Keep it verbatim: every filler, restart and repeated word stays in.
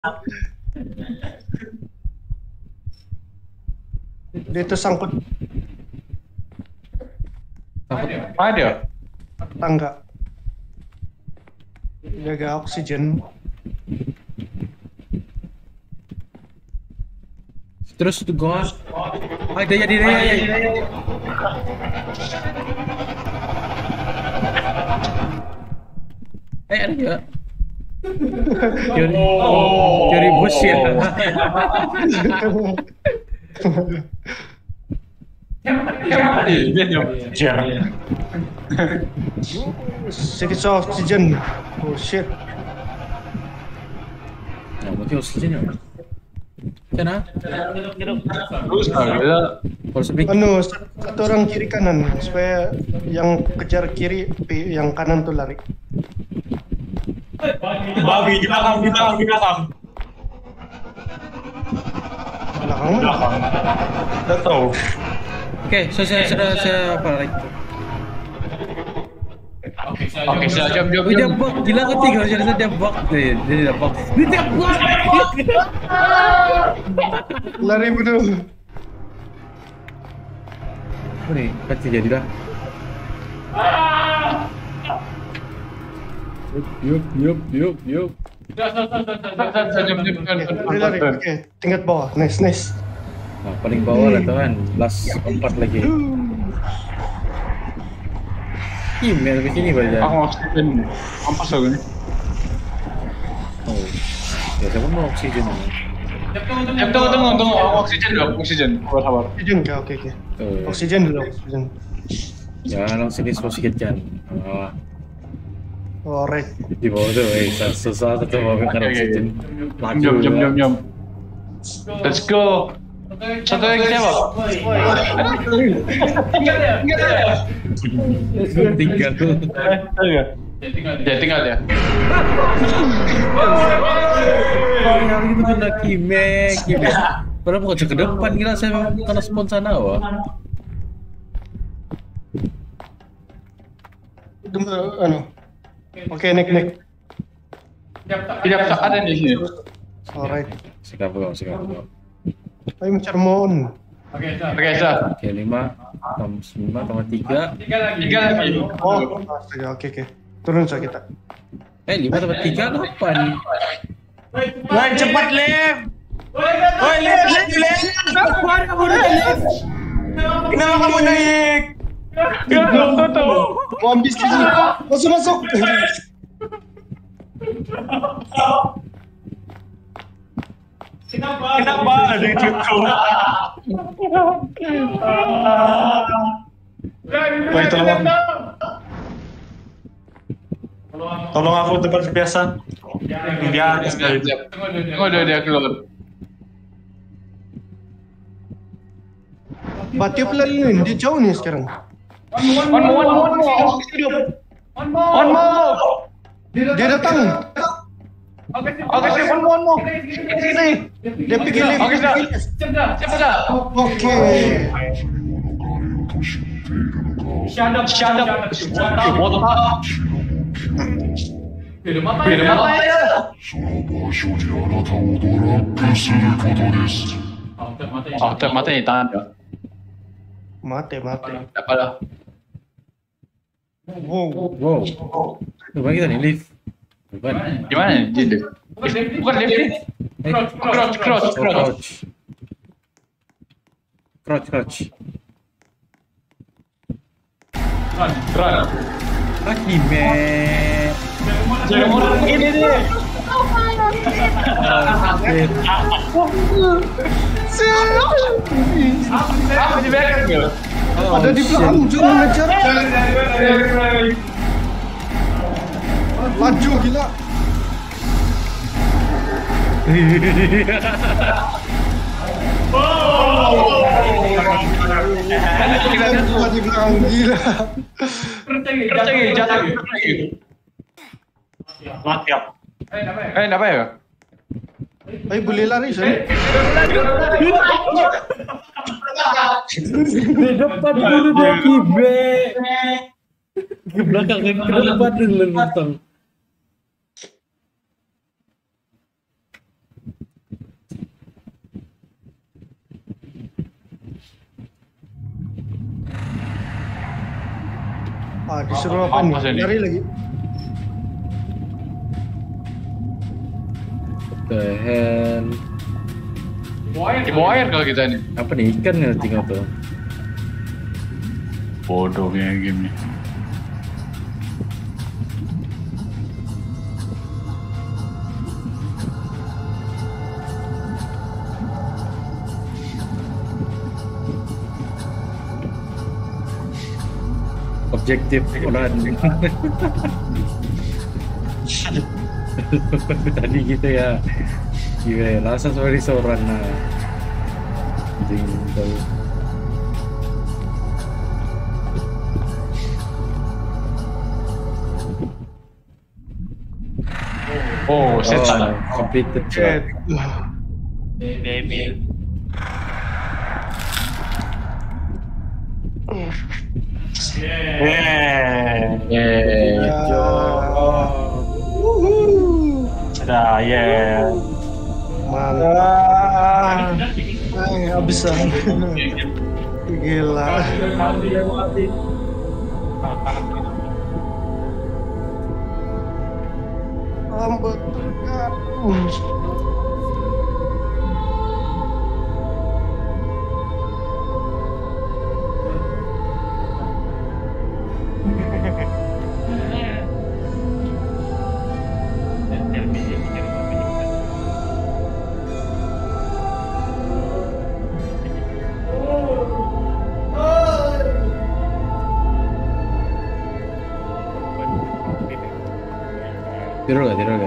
Dia tersangkut Ada? tangga. Jaga oksigen. Terus tuh gua. Ah, dia jadi dia ya. Eh, ada juga. Teori, teori bus ya. Sedikit oksigen. Oh shit. Nah, berarti oksigen ya. Sana. Terus ada. Kalau sepi. Anu satu orang kiri kanan supaya yang kejar kiri yang kanan tuh lari. Babi di belakang, di belakang, di belakang. Belakang mana? Belakang. Tidak tahu. Oke, saya saya sudah saya apa lagi? Oke, sudah jam jam Oh, dia jam. bug, gila ngerti kalau saya dia bug. Dia dia dia bug. Dia dia bug. Lari betul. Apa nih? Kan jadi dah. Yup, yup, yup, yup. Jam jam jam. Lari lari. Oke, tingkat bawah. Nice nice. Nah, paling bawah lah tuh kan. Last empat lagi. Email ke sini banyak. Aku oksigen. Ampas aku nih. Oh. Ya, saya pun mau oksigen. Ya, tunggu tunggu tunggu. Oksigen dulu, oksigen. Sabar sabar. Oksigen kah? Oke oke. Tuh. Oksigen dulu oksigen. Ya, langsung disosikkan. Ah, Alright. di bawah tuh, eh, susah satu mau kan oksigen. Maju. Jam jam jam jam. Let's go. Satu lagi siapa? Tinggal tuh. Ya tinggal ya. Oh, yang itu kena kime, kime. Padahal mau ke depan gila saya kena spon sana wah. Itu anu. Oke, nek nek. Tidak ada di sini. Alright. Sikap bro, sikap bro. Ayo mencari mon. Oke, sah. Oke, lima, enam, lima, tambah tiga. Tiga lagi. Oh, astaga, oke oke. Turun saja kita. Eh, lima tambah tiga, delapan. Woi, cepat lem. Woi, lem, lem, lem. Kenapa kamu naik? Kenapa kamu naik? Kenapa tuh? Mau ambil sini. Masuk masuk. Kenapa ada di situ? Woi, tolong. Tolong aku tempat biasa. Dia sekali. Tunggu dia dia keluar. Batiup lalu dia jauh nih sekarang. One more, one more, one more. One more. Dia datang. Oke, sih, one more, one more. Sini. Dia pergi lift. Oke, sudah. Siapa dah? Oke. Shut up, shut up. What up? Beda mata ya. その場所であなたをドラッグすることです。 Oh, tuh mata di tangan ya. Mate mate. Apa dah? Wow. Wow. Bukan kita nih lift. Bukan. Di mana? Jadi. Bukan lift. Eh, Crouch, crouch, crouch. crouch. Crouch, crouch. Run. Akime. Jangan mau ini deh. Apa di belakang ya? Ada di belakang jangan ngejar. Laju gila. Ada di belakang gila. Jatuh, jatuh. Mati ya. Eh, apa ya? Ayo boleh lari sih. Di depan dulu dia kibe. Ke belakang kan ke depan dulu lentang. Ah, disuruh apa, Apa nih? sih ini? Lari lagi. What the hell? Di bawah air kalau kita nih. Apa nih ikan ya tinggal tuh? Bodoh kayak game nih. Objektif run. Tadi gitu ya. Gila ya, langsung sorry seorang nah. Anjing tahu. Oh, set salah. Completed Shit. Baby. Yeah. Yeah. Ya. Wuhu. Sudah, yeah. Mantap. Eh, abis ah. Gila. Lambat. Tidur gak, tidur